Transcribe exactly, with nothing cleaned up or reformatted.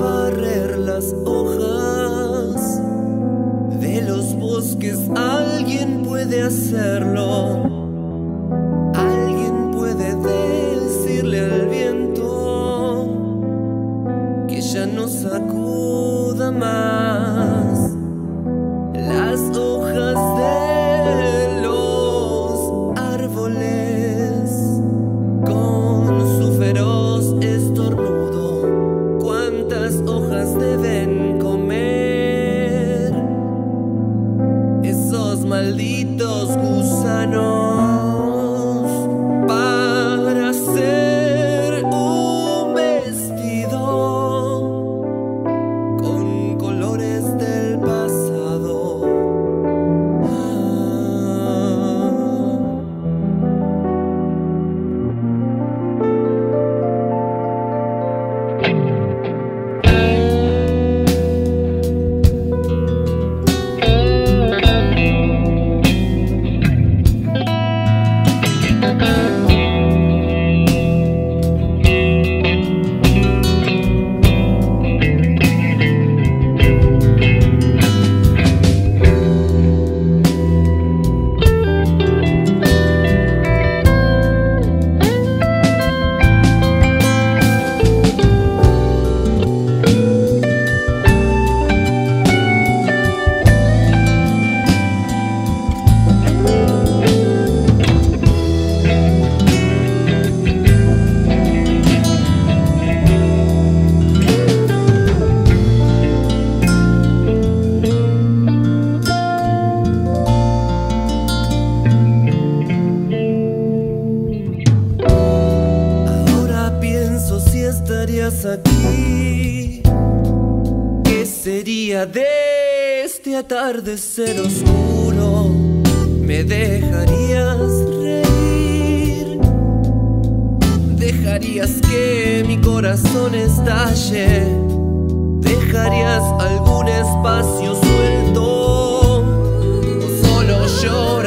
barrer las hojas de los bosques. Alguien puede hacerlo. Alguien puede decirle al viento que ya no sacuda más las hojas de los árboles con su feroz estornudo. ¿Cuántas hojas deben comer esos malditos gusanos para hacer un vestido con colores del pasado? Estarías aquí, ¿qué sería de este atardecer oscuro? ¿Me dejarías reír? ¿Dejarías que mi corazón estalle? ¿Dejarías algún espacio suelto? ¿O solo llorar?